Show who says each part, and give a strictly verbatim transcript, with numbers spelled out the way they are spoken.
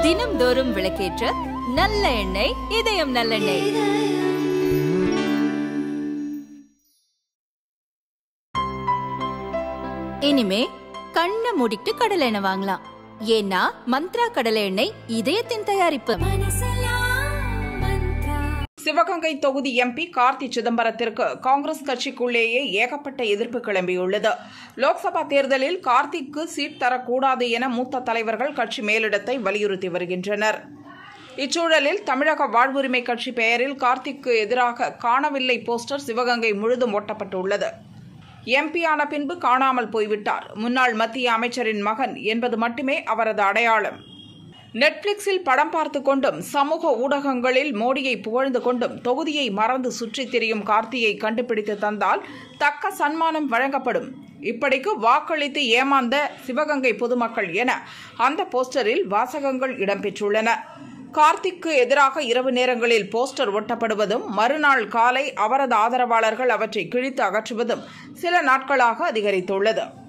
Speaker 1: தினம்தோறும் விளக்கேற்ற நல்ல எண்ணெய் இதயம் நல்லெண்ணெய். இனிமே கண்ணை மூடிட்டு கடலை எண்ணெய் வாங்கலாம். ஏன்னா மந்த்ரா கடலை எண்ணெய் இதயத்தின் தயாரிப்பு.
Speaker 2: சிவகங்கை தொகுதி எம்பி கார்த்தி சிதம்பரத்திற்கு காங்கிரஸ் கட்சிக்குள்ளேயே ஏகப்பட்ட எதிர்ப்பு கிளம்பியுள்ளது. லோக்சபா தேர்தலில் கார்த்திக்கு சீட் தரக்கூடாது என மூத்த தலைவர்கள் கட்சி மேலிடத்தை வலியுறுத்தி வருகின்றனர். இச்சூழலில் தமிழக வாழ்வுரிமை கட்சி பெயரில் கார்த்திக்கு எதிராக காணவில்லை போஸ்டர் சிவகங்கை முழுதும் ஒட்டப்பட்டுள்ளது. எம்பியான பின்பு காணாமல் போய்விட்டார், முன்னாள் மத்திய அமைச்சரின் மகன் என்பது மட்டுமே அவரது அடையாளம். நெட்ஃபிளிக்ஸில் படம் பார்த்து கொண்டும் சமூக ஊடகங்களில் மோடியை புகழ்ந்து கொண்டும் தொகுதியை மறந்து சுற்றித் திரியும் கார்த்தியை கண்டுபிடித்து தந்தால் தக்க சன்மானம் வழங்கப்படும். இப்படிக்கு வாக்களித்து ஏமாந்த சிவகங்கை பொதுமக்கள் என அந்த போஸ்டரில் வாசகங்கள் இடம்பெற்றுள்ளன. கார்த்திக்கு எதிராக இரவு நேரங்களில் போஸ்டர் ஒட்டப்படுவதும் மறுநாள் காலை அவரது ஆதரவாளர்கள் அவற்றை கிழித்து அகற்றுவதும் சில நாட்களாக அதிகரித்துள்ளது.